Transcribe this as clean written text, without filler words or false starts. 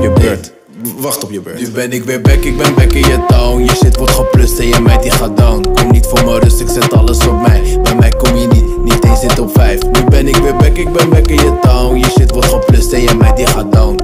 je beurt. Wacht op je beurt. Nu ben ik weer back, ik ben back in je town. Je shit wordt geplust en je meid die gaat down. Kom niet voor mijn rust, ik zet alles op mij. Bij mij kom je niet eens in top 5. Nu ben ik weer back, ik ben back in je town. Je shit wordt geplust en je meid die gaat down.